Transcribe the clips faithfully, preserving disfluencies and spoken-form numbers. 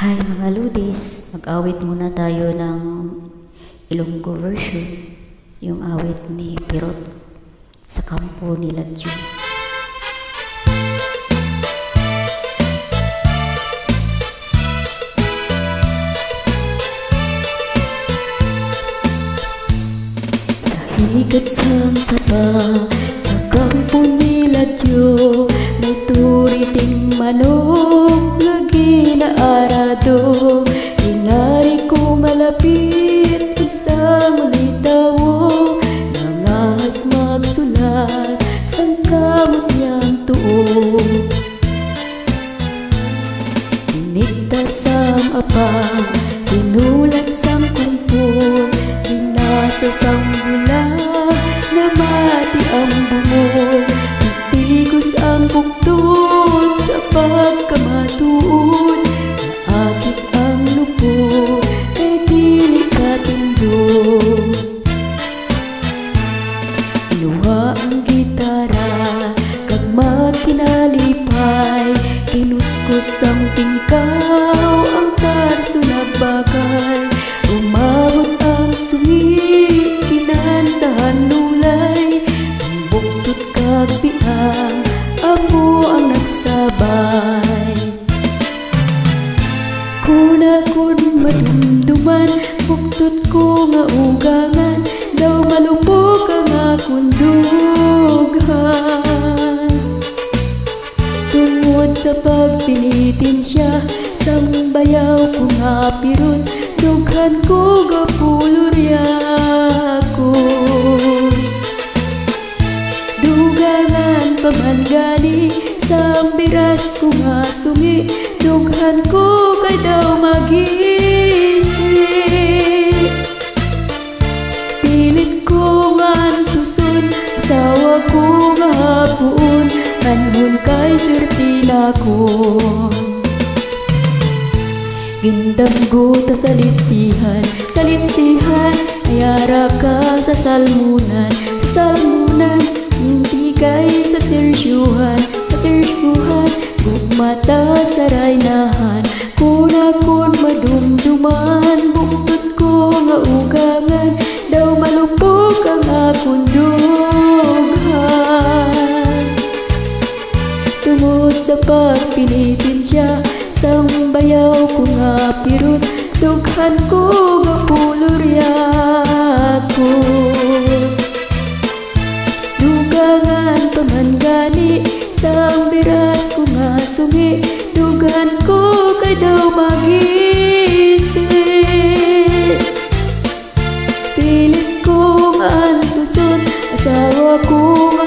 Hi mga Ludis, mag-awit muna tayo ng Ilonggo version, yung awit ni Pirot sa kampo ni Ladju. Sa higat sang sapa, sa kampo ni Ladju, may turiting manok na arado. Ingari ko malapit, isang litawo, nangahas magsulat sang kamot niyang tuo. Tinigtas sang apa, sinulat sang kumpul, binasa sang bulag, namati ang bumol. Tistigos ang buktot sa pagkamatuon, naakit ang lupo, kay dili katindog. Inuha ang gitara, kag magkinalipay, kinuskus ang tingkaw, ang tarso nagbakay. Umabot ang sungi, kinantahan nulay, ang buktot kag biang, amo ang nagsabay. Kuna kun madumduman, buktot ko nga ugangan, daw malupok ang akong dughan. Tungod sa pagpilitin siya, sang bayaw ko nga pirot, dughan ko gapulurya ko. Dugangan paman gani, sang biras ko nga sungi, dughan ko kay daw magising. Pilit ko nga antuson, asawa ko nga hapuon, kanhon kay surtina ko. Gindamgo ta sa litsihan, sa litsihan, ayara ka sa salmunan, sa salmunan, hindi kay sa tersyuhan, sa tersyuhan, gugmata sa raynahan. Kuna kun madumduman, buktot ko nga ugangan, daw malupok ang akong dughan. Tungod sa pagpilitin siya, sang bayaw ko nga pirot, dughan ko nga pulurya ko. Dugangan paman gani, sang biras ko nga sungi, dughan ko kay daw magising. Pilit ko nga antuson, asawa ko nga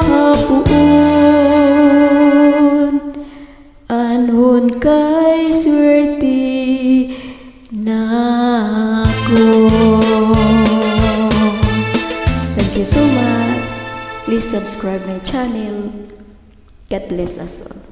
hapuon, anhon kay swerte na ko. Thank you so much. Please subscribe my channel. God bless us all.